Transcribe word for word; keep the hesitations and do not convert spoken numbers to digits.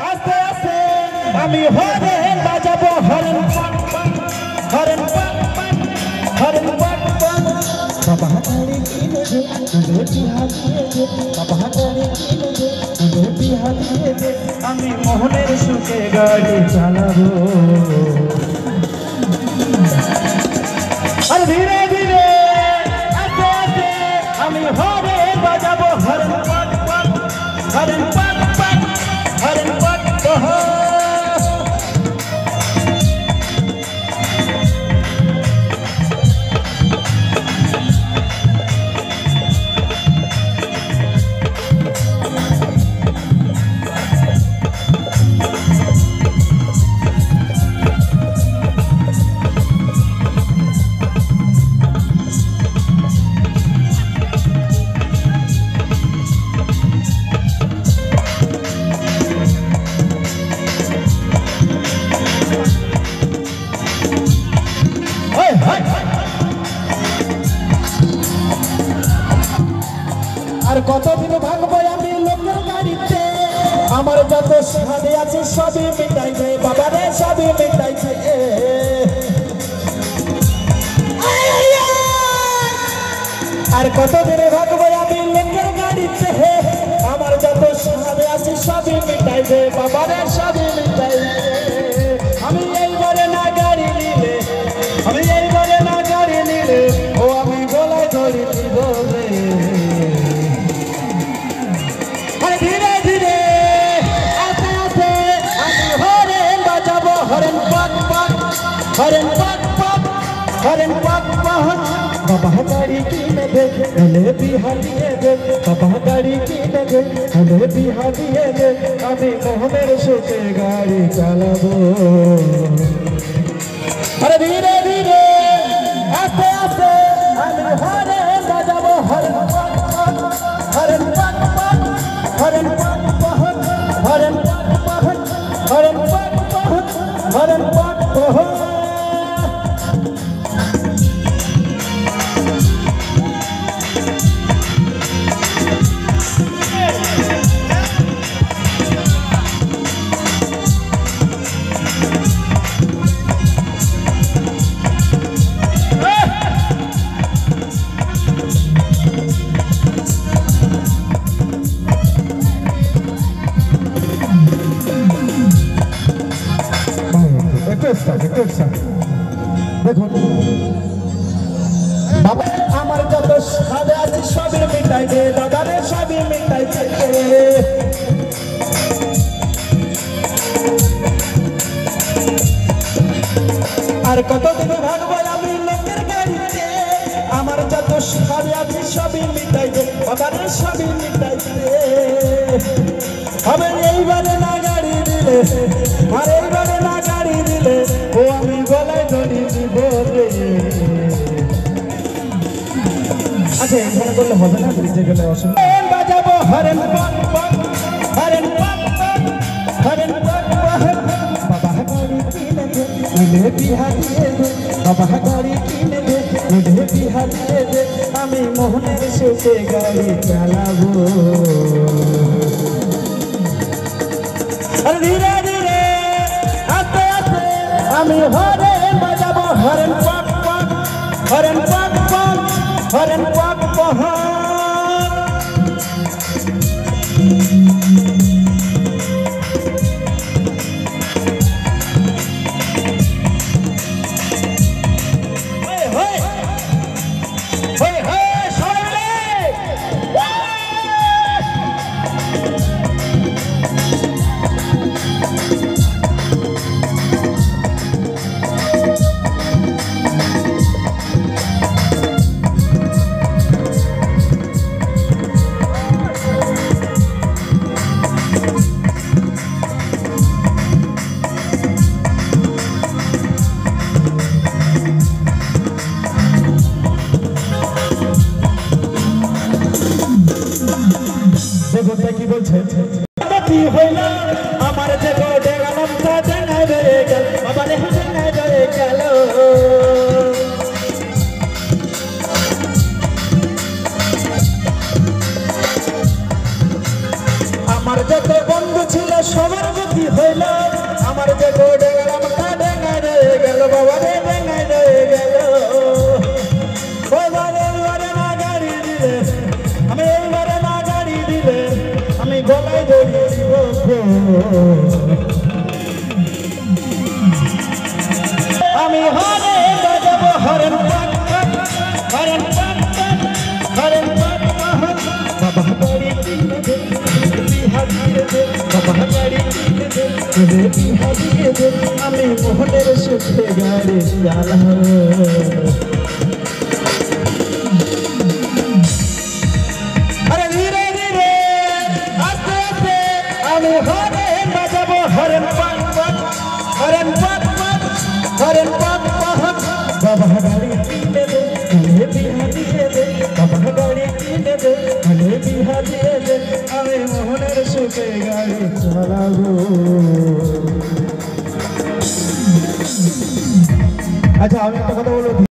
আস্তে আস্তে আমি হরেন বাজাবো হরেন হরেন হরেন বাবা গাড়ি কিনে দে তুলে বিহা দিয়ে দে বাবা গাড়ি কিনে দে তুলে বিহা দিয়ে দে আমি মোহনের সুখে গাড়ি চালাবো আর ধীরে ধীরে আস্তে আস্তে আমি হরেন বাজাবো হরেন হরেন হরেন আর কতদিন ভাগবো আমি লোকের গাড়িতে আমার যত সাথে আছে সবই মিটাইবে বাবারে সবই মিটাইছে আর কতদিন ভাগবো আমি লোকের গাড়িতে আমার যত সাথে আছে সবই মিটাইবে বাবারে সবই মিটাইবে আমি এইবারে না গাড়ি নিলে আমি এইবারে না গাড়ি নিলে ও আমি গলায় ধরি বলে ধীরে ধীরে আস্তে আস্তে আমি হরেন বাজাবো হরেন পাক পাক হরেন পাক পাক হরেন পাক পাক বাবা গাড়ি কিনে দে হলে বিহা দিয়ে দে বাবা গাড়ি কিনে দে হলে বিহা দিয়ে দে আমি মোহনের সুখে গাড়ি চালাবো আরে ধীরে ধীরে আস্তে আস্তে আমি হরেন বাজাবো হরেন পাক পাক হরেন পাক পাক হরেন পাক পাক হরেন পাক পাক হরেন পাক পাক হরেন পাক পাক দেখুন বাবা আমার যত সাদে আছে সবই মিটাইছে দাদারে সবই মিটাইছে আর কতদিন ভাগবো আমি লোকের গাড়িতে আমার যত সাদে আছে সবই মিটাইছে দাদারে সবই মিটাইছে হবে এইবারে না গাড়ি দিলে আর এইবারে না গাড়ি দিলে ও আমি গলায় ধরি দিব রে আচ্ছা এখানে বললে হবে না ব্রিজে গেলে অসুবিধা বাজাবো হরেন পাক পাক হরেন পাক পাক হরেন পাক পাক বাবা গাড়ি কিনে দে তুলে বিহা দিয়ে দে বাবা গাড়ি কিনে দে তুলে বিহা দিয়ে দে আমি মোহনের সুখে গাড়ি চালাবো আর ধীরে ধীরে আস্তে আস্তে আমি হরেন বাজাবো হরেন পাক পাক হরেন পাক পাক হরেন পাক পাক কি বলছে আমার যে গোডে গেলাম তা জানাই রে গেল বাবা রে জানাই রে গেল আমার যত বন্ধু ছিল সবার গতি করিব আমি হরে বাজাবো হরেন পাক পাক হরেন পাক পাক হরেন পাক পাক বাবা গাড়ি কিনে দে বিহা দিয়ে দে বাবা গাড়ি কিনে দে বিহা দিয়ে দে আমি মোহনের সুখে গাড়ি চালাবো আরে ধীরে ধীরে আস্তে আস্তে আমি হরেন বাজাবো হরেন পাক পাক হরেন পাক পাক হরেন পাক পাক বাবা গাড়ি কিনে দে আমি বিহা দিয়ে দে বাবা গাড়ি কিনে দে আমি বিহা দিয়ে দে আমি মোহনের সুখে গাড়ি চালাবো আচ্ছা আমি একটা কথা বলবো